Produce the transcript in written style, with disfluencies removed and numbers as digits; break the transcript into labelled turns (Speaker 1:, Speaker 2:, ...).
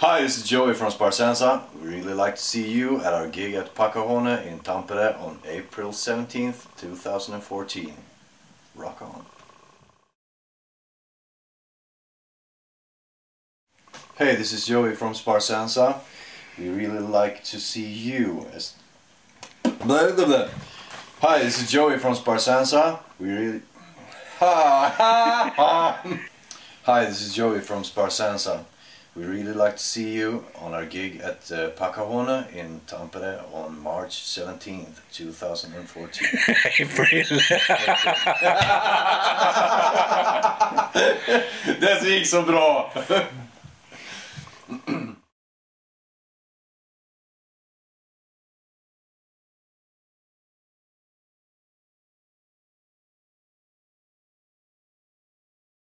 Speaker 1: Hi, this is Joey from Sparzanza. We really like to see you at our gig at Pacahone in Tampere on April 17th, 2014. Rock on. Hey, this is Joey from Sparzanza. We really like to see you as... Blah, blah, blah. Hi, this is Joey from Sparzanza. We really... Hi, this is Joey from Sparzanza. We really like to see you on our gig at Pacahone in Tampere on March 17th, 2014.
Speaker 2: Det gick så bra!